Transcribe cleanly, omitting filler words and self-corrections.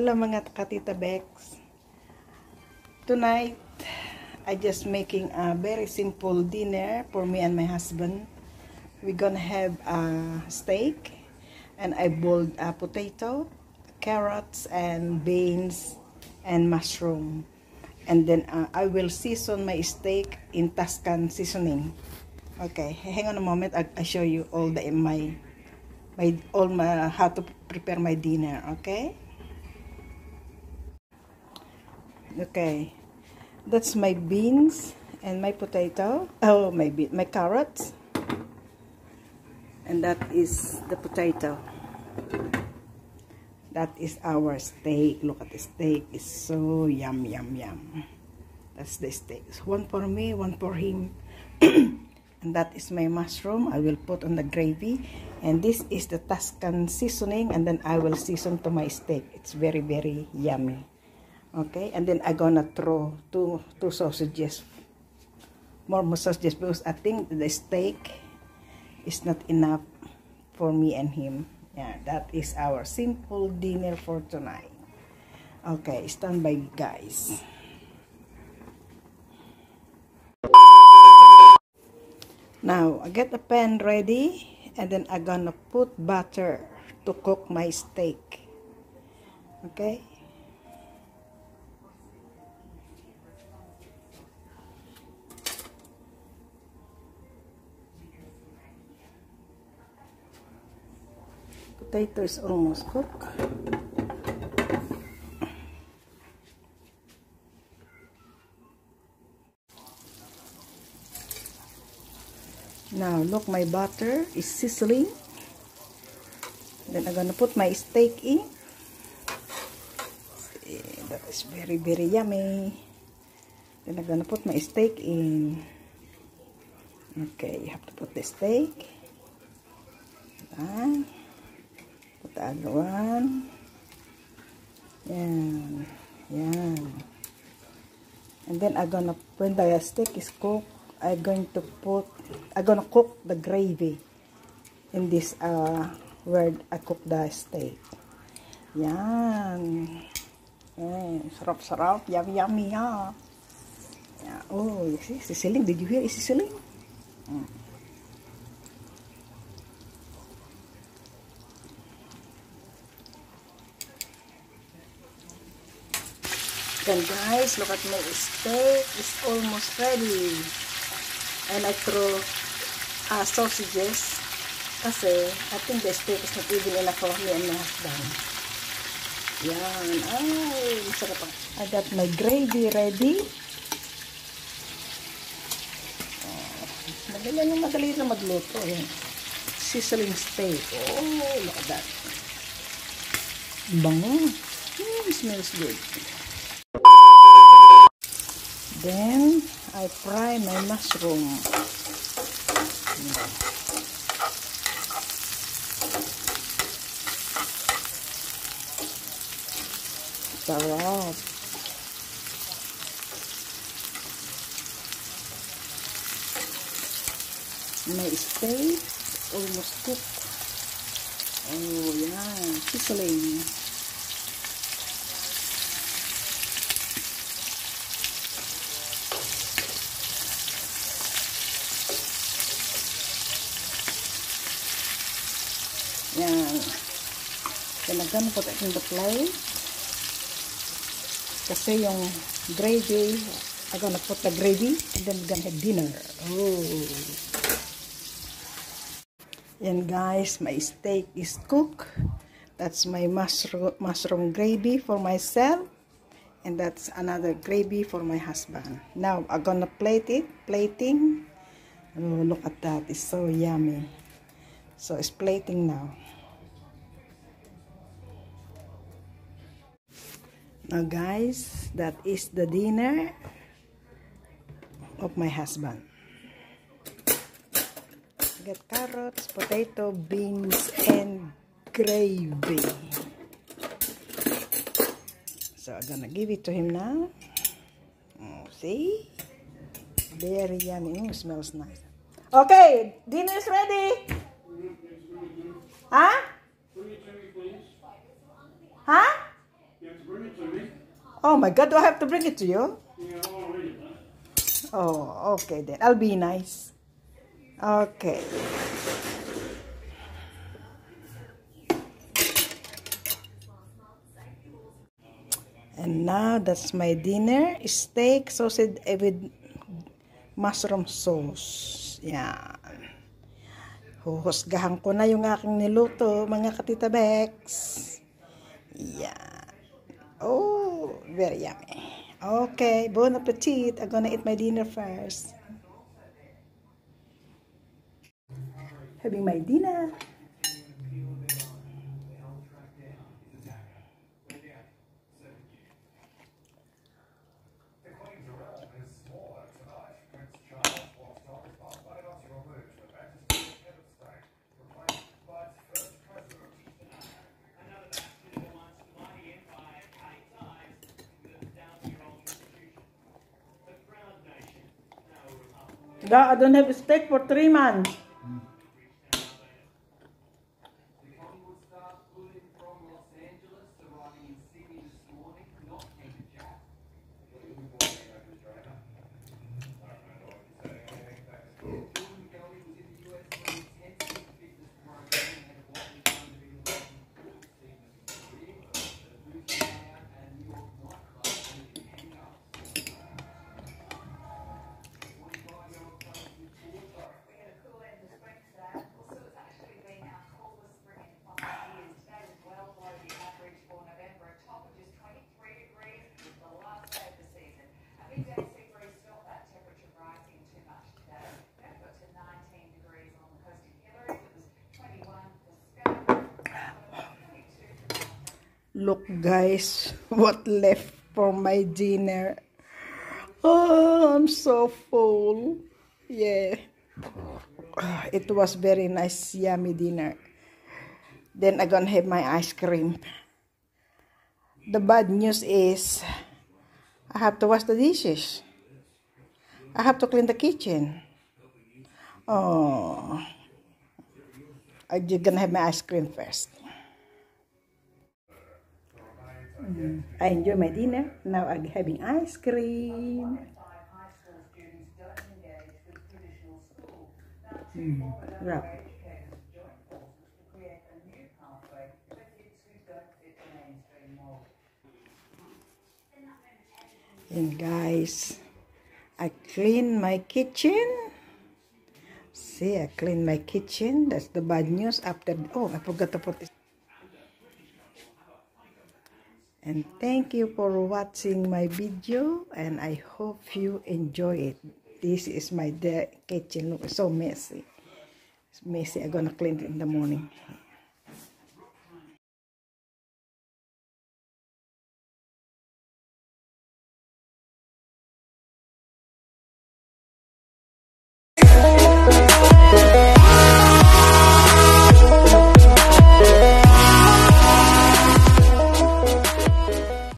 Hello mga Katita Bex. Tonight, I just making a very simple dinner for me and my husband. We're gonna have a steak, and I boiled a potato, carrots, and beans, and mushroom. And then I will season my steak in Tuscan seasoning. Okay, hang on a moment. I show you all how to prepare my dinner. Okay, that's my beans and my potato. Oh, my carrots, and that is the potato. That is our steak. Look at the steak. It's so yum. That's the steak. One for me, one for him. And that is my mushroom. I will put on the gravy. And this is the Tuscan seasoning. And then I will season to my steak. It's very, very yummy. Okay. And then I'm gonna throw two sausages. More sausages, because I think the steak is not enough for me and him. Yeah, that is our simple dinner for tonight. Okay, stand by, guys. Now, I get the pan ready, and then I'm gonna put butter to cook my steak. Okay? Potato is almost cooked. Now look, my butter is sizzling. Then I'm gonna put my steak in. See, that is very, very yummy. Then I'm gonna put my steak in. Okay, you have to put the steak. Done. Put the other one. Yan. And then when the steak is cooked, I'm gonna cook the gravy in this where I cook the steak. Yan. Sarap, yummy. Yeah. Oh, you see, sizzling. Did you hear it sizzling? Then guys, look at my steak. It's almost ready. And I throw sausages. Kasi I think the steak is not even enough for me and my husband. Yan. Ay, masarap pa. I got my gravy ready. Madali na magluto. Ayan. Sizzling steak. Oh, look at that. Bango. It smells good. Then I fry my mushroom. Sarap. My steak almost cooked. Oh yeah, sizzling. Yan. Then I'm gonna put it in the plate. Kasi yung gravy, I'm gonna put the gravy and then we're gonna have dinner. Oh. Yan guys, my steak is cooked. That's my mushroom gravy for myself. And that's another gravy for my husband. Now I'm gonna plating. Oh, look at that. It's so yummy. So it's plating now. Now guys, that is the dinner of my husband. Get carrots, potato, beans, and gravy. So I'm gonna give it to him now. Oh, see? Very yummy. Oh, smells nice. Okay, dinner is ready. Huh? Huh? Oh my God, do I have to bring it to you? Oh, okay then. I'll be nice. Okay. And now that's my dinner. Steak sausage with mushroom sauce. Yan. Huhusgahan ko na yung aking niluto, mga katita Bex. Yan. Oh, very yummy. Okay, bon appetit. I'm gonna eat my dinner first. Having my dinner. I don't have a steak for 3 months. Look guys, what left for my dinner. Oh, I'm so full. Yeah. It was very nice, yummy dinner. Then I'm gonna have my ice cream. The bad news is I have to wash the dishes. I have to clean the kitchen. Oh, I'm just gonna have my ice cream first. I enjoy my dinner. Now I'm having ice cream. Wrap. And guys, I clean my kitchen. See, I clean my kitchen. That's the bad news after. Oh, I forgot to put this. And thank you for watching my video, and I hope you enjoy it. This is my kitchen. Look, it's so messy. It's messy. I'm gonna clean it in the morning.